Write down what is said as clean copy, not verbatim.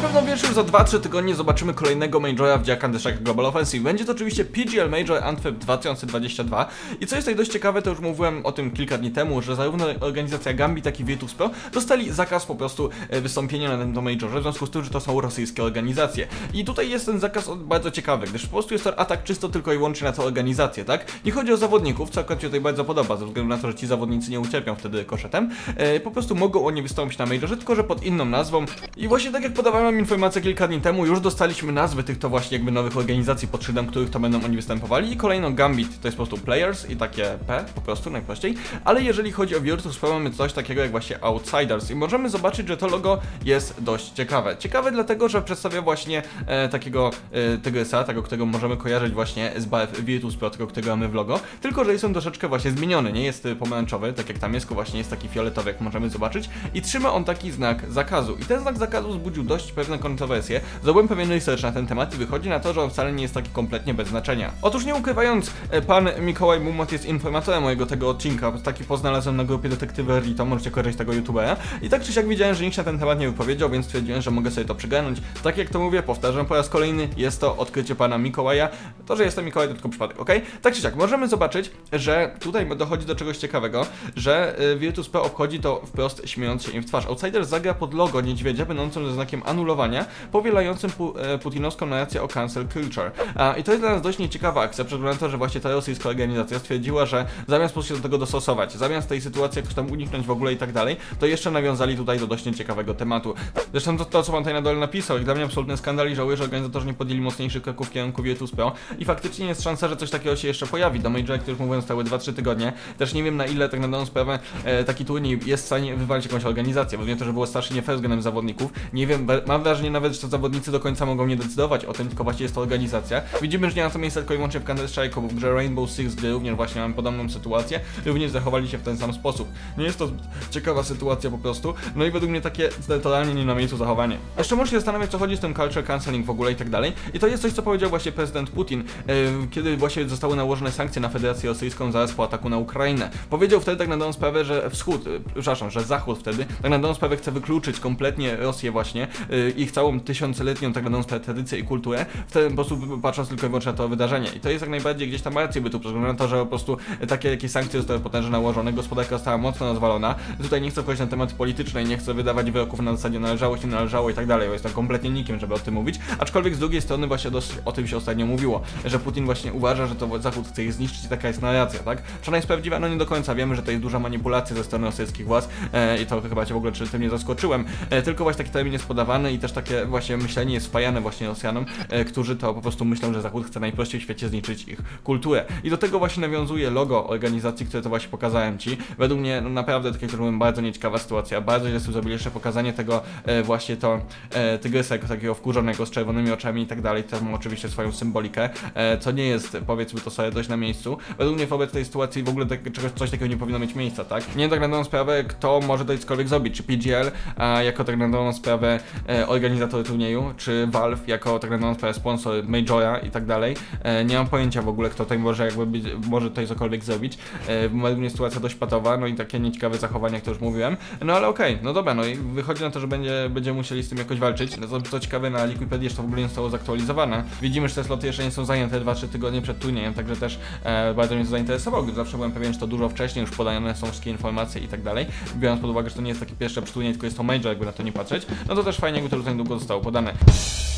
pewno wiesz, już za 2-3 tygodnie zobaczymy kolejnego Majora w Jack and the Shack Global Offensive. Będzie to oczywiście PGL Major Antwerp 2022 i co jest tutaj dość ciekawe, to już mówiłem o tym kilka dni temu, że zarówno organizacja Gambit, jak i Virtus Pro dostali zakaz po prostu wystąpienia na tym Majorze, w związku z tym, że to są rosyjskie organizacje. I tutaj jest ten zakaz bardzo ciekawy, gdyż po prostu jest to atak czysto tylko i wyłącznie na tę organizację, tak? Nie chodzi o zawodników, co akurat się tutaj bardzo podoba, ze względu na to, że ci zawodnicy nie ucierpią wtedy koszetem. Po prostu mogą oni wystąpić na Majorze, tylko że pod inną nazwą. I właśnie tak jak podawałem informację kilka dni temu, już dostaliśmy nazwy tych to właśnie jakby nowych organizacji pod szyldem, których to będą oni występowali. I kolejno Gambit to jest po prostu Players i takie P po prostu najprościej. Ale jeżeli chodzi o Virtus Pro, mamy coś takiego jak właśnie Outsiders i możemy zobaczyć, że to logo jest dość ciekawe. Ciekawe dlatego, że przedstawia właśnie takiego tygrysa, tego, którego możemy kojarzyć właśnie z barw Virtus Pro, tego, którego mamy w logo, tylko że jest on troszeczkę właśnie zmieniony, nie jest pomarańczowy, tak jak tam jest, tylko właśnie jest taki fioletowy, jak możemy zobaczyć i trzyma on taki znak zakazu. I ten znak zakazu wzbudził dość pewne kontrowersje. Zrobiłem pewien research na ten temat i wychodzi na to, że on wcale nie jest taki kompletnie bez znaczenia. Otóż nie ukrywając, pan Mikołaj Mumot jest informatorem mojego tego odcinka, taki poznalazłem na grupie detektywy Rito, możecie kojarzyć tego youtubera i tak czy siak widziałem, że nikt się na ten temat nie wypowiedział, więc stwierdziłem, że mogę sobie to przygarnąć. Tak jak to mówię, powtarzam po raz kolejny, jest to odkrycie pana Mikołaja. To, że jestem Mikołaj, to tylko przypadek, ok? Tak czy siak, możemy zobaczyć, że tutaj dochodzi do czegoś ciekawego, że Virtus Pro obchodzi to wprost śmiejąc się im w twarz. Outsiders zagra pod logo niedźwiedzia, będącym ze znakiem anulowania, powielającym putinowską narrację o cancel culture. I to jest dla nas dość nieciekawa akcja, przez to, że właśnie ta rosyjska organizacja stwierdziła, że zamiast po prostu się do tego dostosować, zamiast tej sytuacji jakoś tam uniknąć w ogóle i tak dalej, to jeszcze nawiązali tutaj do dość nieciekawego tematu. Zresztą to co pan tutaj na dole napisał, jak dla mnie absolutny skandal i żałuję, że organizatorzy nie podjęli mocniejszych kroków w kierunku Virtus Pro i faktycznie jest szansa, że coś takiego się jeszcze pojawi. Do Majora, jak już mówiłem, stały 2-3 tygodnie. Też nie wiem, na ile tak na daną sprawę taki turniej jest w stanie wywalić jakąś organizację, bo wiem to, że było strasznie nie fair względem zawodników. Nie wiem, mam wrażenie nawet, że zawodnicy do końca mogą nie decydować o tym, tylko właśnie jest to organizacja. Widzimy, że nie ma to miejsca tylko i wyłącznie w Counter-Strike'u, bo w grze Rainbow Six, gdy również właśnie mamy podobną sytuację, również zachowali się w ten sam sposób. Nie jest to ciekawa sytuacja po prostu, no i według mnie takie totalnie nie na miejscu zachowanie. Jeszcze muszę się zastanawiać, co chodzi z tym culture cancelling w ogóle i tak dalej. I to jest coś, co powiedział właśnie prezydent Putin, kiedy właśnie zostały nałożone sankcje na Federację Rosyjską zaraz po ataku na Ukrainę. Powiedział wtedy tak na dobrą sprawę, że że Zachód wtedy tak na dobrą sprawę chce wykluczyć kompletnie Rosję właśnie, ich całą tysiącletnią tak na dobrą sprawę tradycję i kulturę, w ten sposób patrząc tylko i wyłącznie na to wydarzenie. I to jest jak najbardziej gdzieś tam rację bytu, przez na to, że po prostu takie jakieś sankcje zostały potężnie nałożone, gospodarka została mocno rozwalona. Tutaj nie chcę wchodzić na tematy polityczne i nie chcę wydawać wyroków na zasadzie należałość, nie należało i tak dalej, bo jestem kompletnie nikim, żeby o tym mówić. Aczkolwiek z drugiej strony właśnie o tym się ostatnio mówiło, że Putin właśnie uważa, że to Zachód chce ich zniszczyć i taka jest narracja, tak? Czy ona jest prawdziwa? No nie do końca wiemy, że to jest duża manipulacja ze strony rosyjskich władz i to chyba cię w ogóle tym nie zaskoczyłem. Tylko właśnie taki termin jest podawany i też takie właśnie myślenie jest wpajane właśnie Rosjanom, którzy to po prostu myślą, że Zachód chce najprościej w świecie zniszczyć ich kulturę. I do tego właśnie nawiązuje logo organizacji, które to właśnie pokazałem ci. Według mnie no naprawdę, tak jak już mówiłem, bardzo nieciekawa sytuacja. Bardzo źle sobie zrobili jeszcze pokazanie tego właśnie to tygrysa jako takiego wkurzonego z czerwonymi oczami i tak dalej. To ma oczywiście swoją symbolikę, co nie jest, powiedzmy to sobie, dość na miejscu. Według mnie wobec tej sytuacji w ogóle coś takiego nie powinno mieć miejsca, tak? Nie wiem tak na dobrą sprawę, kto może to cokolwiek zrobić, czy PGL jako tak na dobrą sprawę organizator turnieju, czy Valve jako tak na dobrą sprawę sponsor Majora i tak dalej. Nie mam pojęcia w ogóle, kto tutaj może może tutaj cokolwiek zrobić. Według mnie sytuacja dość patowa, no i takie nieciekawe zachowania, jak to już mówiłem. No ale okej, no dobra, no i wychodzi na to, że będziemy musieli z tym jakoś walczyć. No co ciekawe, na Liquipedii jeszcze w ogóle nie zostało zaktualizowane. Widzimy, że te sloty jeszcze nie są zajęte 2-3 tygodnie przed turniejem, także też bardzo mnie to zainteresowało, gdyż zawsze byłem pewien, że to dużo wcześniej już podane są wszystkie informacje i tak dalej. Biorąc pod uwagę, że to nie jest taki pierwszy turniej, tylko jest to Major, jakby na to nie patrzeć, no to też fajnie, jakby to już tak długo zostało podane.